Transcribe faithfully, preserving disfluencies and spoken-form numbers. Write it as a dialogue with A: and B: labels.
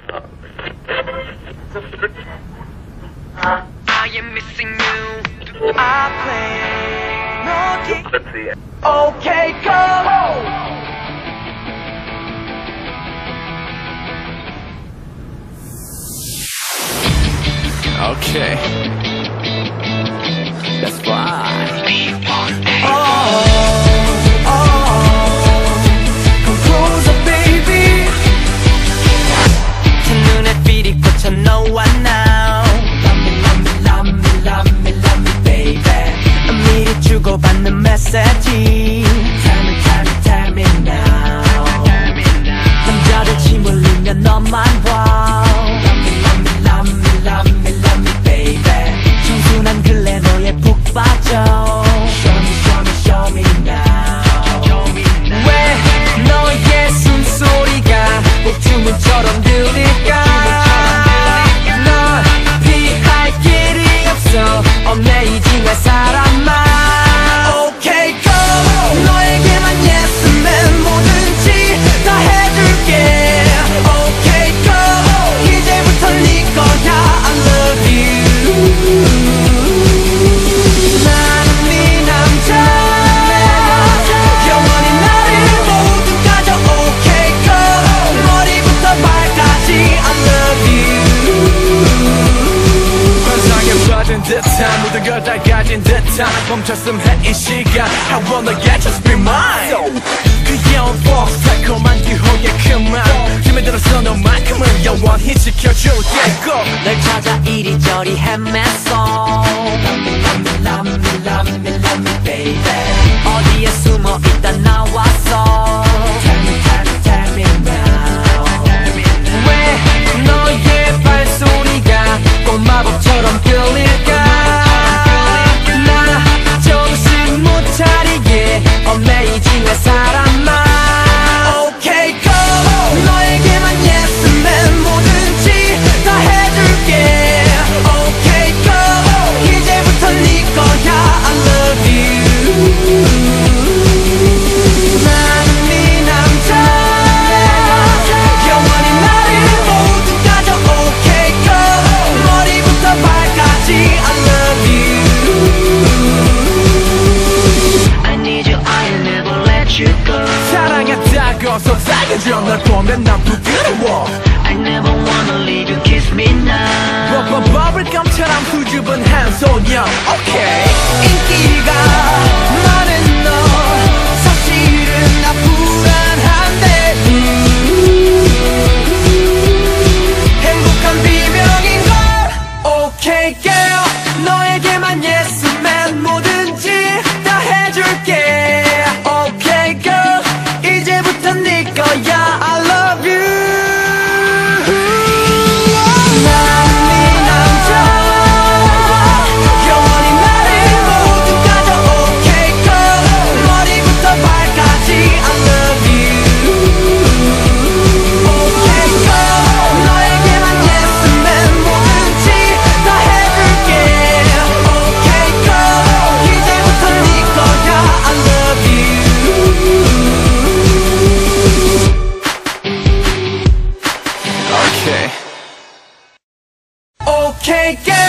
A: I am missing you. I play no game. Let's see it. Okay, go.
B: Okay, that's fine.
A: B one A
B: Oh, oh, come closer, baby.
A: 첫눈에 삐리 꽂혀 너와 now. Love me, love me, love me, love me, love me, baby. 미리 주고받는 메시지. Tell me, tell me, tell me now. 남자들 침 흘리면 너만 봐. Love me, love me, love me, love me, love me, baby. 청순한 글래 너에 푹 빠져. Show me, show me, show me now. 왜 너의 숨소리가 복주문처럼 들릴까? 널 피할 길이 없어. 없네 이지의 사람아. Okay go. 너에게만 yes man 뭐든지 다 해줄게. Okay go. 이제부터 네 거야. I love you. 나는 네 남자. 영원히 나를 모두 가져. Okay go. 머리부터 발까지 I love you.
B: 환상에 빠진 듯한 모든 걸 다 가진 듯한 멈췄음 해 이 시간 I wanna get just be mine. 그 귀여운 force 달콤한 유혹의 그만 힘에 들어서 너만큼은 영원히 지켜줄게. Go.
A: 널 찾아 이리저리 헤맸어. Love me, love me, love me, love me, love me, baby. 어디에 숨어 있다 나왔어. Tell me, tell me, tell me now. 왜 너의 발소리가 꼭 마법처럼 들릴까? 나 정신 못 차리게 없네 이지의 사람아. Okay go. 너에게만 yes man 뭐든지 다 해줄게. Okay go. 이제부터 네 거야. I love you. 나는 네 남자. 영원히 나를 모두 가져. Okay go. 머리부터 발까지 I love you. I need you, I'll never let you go.
B: 사랑했다고 속삭여줘. 널 보면 난 부끄러워.
A: I never wanna leave you, kiss me now.
B: 버버 버블감처럼 수줍은 소녀. Okay.
A: 인기가 많은 너 사실은 나 불안한데 음, 행복한 비명인걸. Okay girl. 너에게만 yes man 뭐든지 다 해줄게. Okay girl. 이제부터 네 거야. I love you. 난 네 남자. 영원히 나를 모두 가져. Okay girl. 머리부터 발까지 I love you. Okay girl. 너에게만 yes man 뭐든지 다 해줄게. Okay girl. 이제부터 네 거야. I love you.
B: Okay.
A: Okay girl.